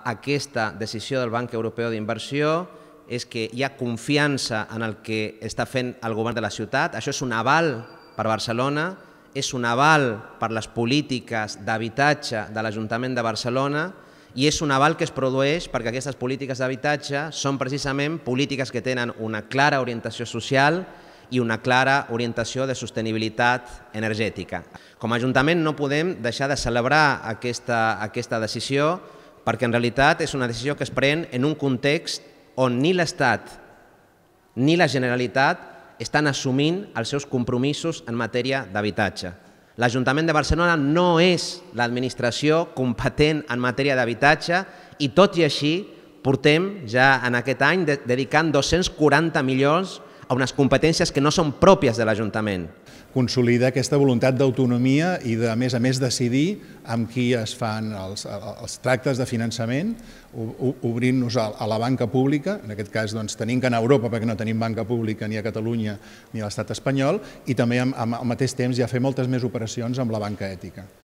aquesta decisió del Banc Europeu d'Inversió és que hi ha confiança en el que està fent el govern de la ciutat. Això és un aval per Barcelona, és un aval per les polítiques d'habitatge de l'Ajuntament de Barcelona i és un aval que es produeix perquè aquestes polítiques d'habitatge són precisament polítiques que tenen una clara orientació social i una clara orientació de sostenibilitat energètica. Com a Ajuntament no podem deixar de celebrar aquesta decisió perquè en realitat és una decisió que es pren en un context on ni l'Estat ni la Generalitat estan assumint els seus compromisos en matèria d'habitatge. L'Ajuntament de Barcelona no és l'administració competent en matèria d'habitatge i tot i així portem ja en aquest any dedicant 240 milions a unes competències que no són pròpies de l'Ajuntament. Consolida aquesta voluntat d'autonomia i de, a més, decidir amb qui es fan els tractes de finançament, obrint-nos a la banca pública, en aquest cas tenim que anar a Europa perquè no tenim banca pública ni a Catalunya ni a l'estat espanyol, i també al mateix temps ja fer moltes més operacions amb la banca ètica.